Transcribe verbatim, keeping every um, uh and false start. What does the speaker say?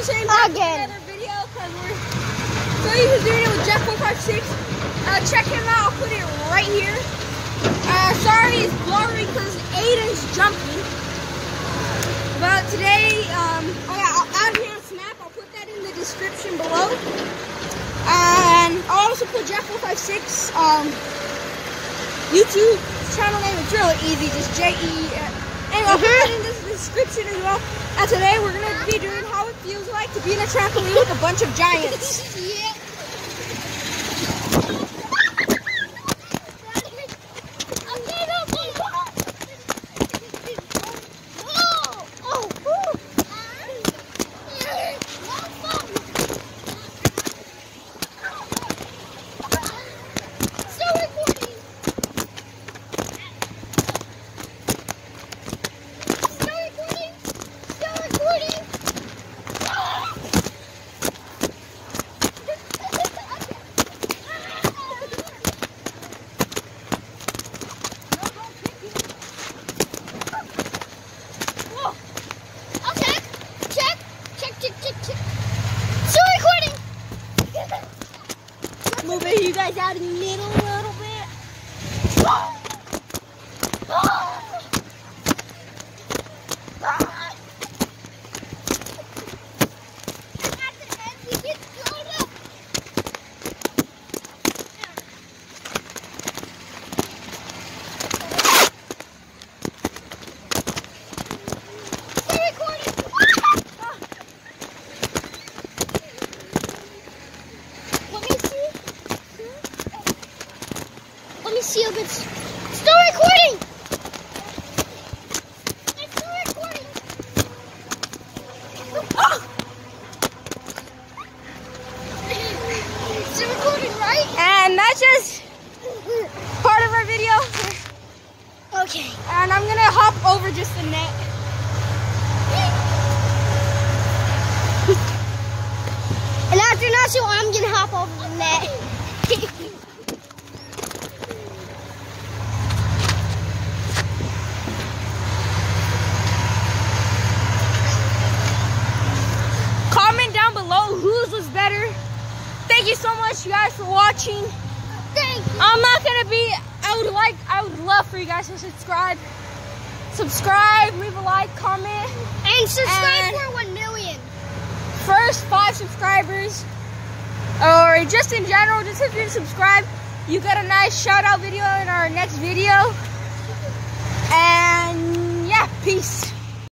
just saying back with Again. another video because we're so used to doing it with Jeff one five six. Uh, check him out. I'll put it right here. Uh, sorry, it's blurry because Aiden's jumping. But today, um, oh yeah, I'll add me on Snap. I'll put that in the description below. And I'll also put Jeff one five six um, YouTube channel name. It's really easy, just J E. Anyway, I'll put that in the description as well. And today we're going to be doing how it feels like to be in a trampoline with a bunch of giants. Yeah. Moving you guys out in the middle a little bit. At the end, we get blown up. Stay recording. Let me see. Let me see if it's still recording. It's still recording. Oh! It's still recording, right? And that's just part of our video. Okay. And I'm going to hop over just the net. And after Nacho, I'm gonna hop over the net. Comment down below whose was better. Thank you so much, you guys, for watching. Thank you. I'm not gonna be. I would like. I would love for you guys to subscribe. Subscribe, leave a like, comment. And subscribe And- for one million. First five subscribers, or just in general, just if you subscribe, you get a nice shout out video in our next video. And yeah, peace.